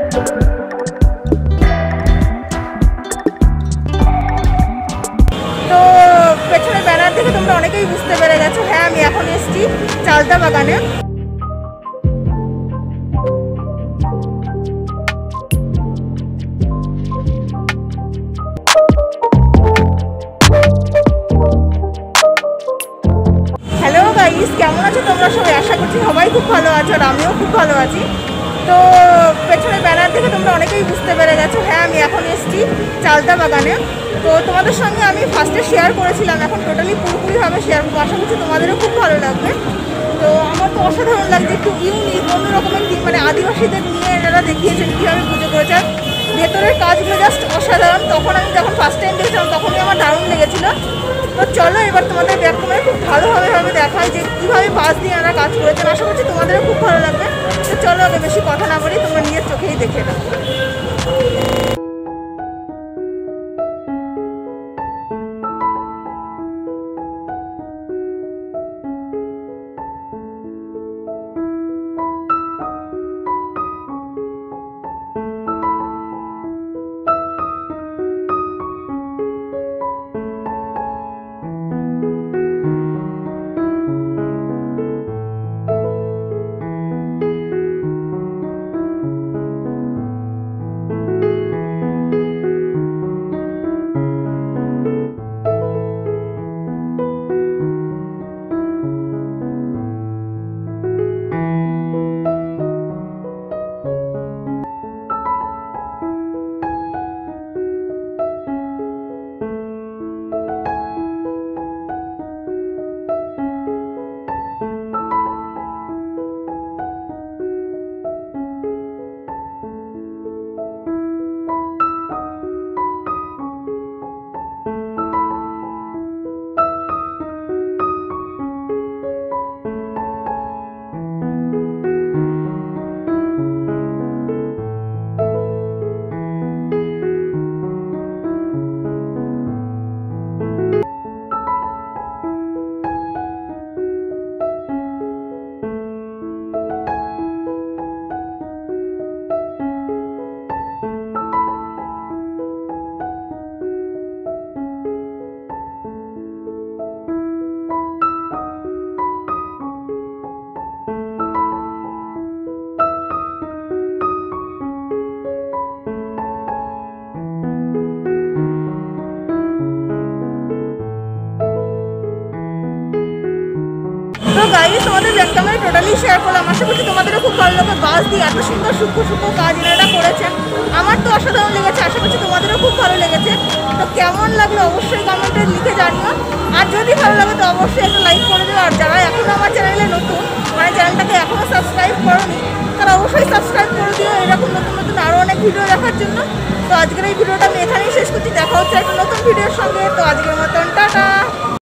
তো পেছনে ব্যানার দেখে তোমরা অনেকেই বুঝতে পেরে গেছো, হ্যাঁ আমি এখন এসেছি চালতা বাগানে। হ্যালো গাইস, কেমন আছো তোমরা সবাই? আশা করছি সবাই খুব ভালো আছো আর আমিও খুব ভালো আছি। তো পেছনে ব্যানার দেখে তোমরা অনেকেই বুঝতে পেরে গেছো, হ্যাঁ আমি এখন এসেছি চালতা বাগানে। তো তোমাদের সঙ্গে আমি ফার্স্টে শেয়ার করেছিলাম, এখন টোটালি পুরোপুরিভাবে শেয়ার করবো। আশা করছি তোমাদেরও খুব ভালো লাগবে। তো আমার তো অসাধারণ লাগছে, একটু ইউনিক অন্য রকমের থিম, মানে আদিবাসীদের নিয়ে এনারা দেখিয়েছেন কীভাবে পুজো করেছেন। ভেতরের কাজগুলো জাস্ট অসাধারণ। তখন আমি যখন ফার্স্ট টাইম দেখেছিলাম তখনই আমার দারুণ লেগেছিলো। তো চলো এবার তোমাদের ব্যাকগ্রাউন্ডে খুব ভালোভাবে দেখায় যে কীভাবে বাঁশ দিয়ে এনারা কাজ করেছেন। আশা করছি তোমাদেরও খুব ভালো লাগবে। তো চলো আগে বেশি কথা না বলি, তোমরা নিজের চোখেই দেখে নাও। তো গাইস, তোমাদের ব্যাকগ্রাউন্ডে টোটালি শেয়ার করলাম। আশা করছি তোমাদেরও খুব ভালো লাগবে। বাঁশ দিয়ে এত সুন্দর সূক্ষ্ম কাজ এনারা করেছেন, আমার তো অসাধারণ লেগেছে। আশা করছি তোমাদেরও খুব ভালো লেগেছে। তো কেমন লাগলো অবশ্যই কমেন্টে লিখে জানিও। আর যদি ভালো লাগে তো অবশ্যই একটা লাইক করে দিও। আর যারা এখনও আমার চ্যানেলে নতুন, মানে চ্যানেলটাকে এখনও সাবস্ক্রাইব করোনি, তারা অবশ্যই সাবস্ক্রাইব করে দিও এরকম নতুন আরও অনেক ভিডিও দেখার জন্য। তো আজকের এই ভিডিওটা আমি এখানেই শেষ করছি। দেখা হচ্ছে একটা নতুন ভিডিওর সঙ্গে। তো আজকের মতন টাটা।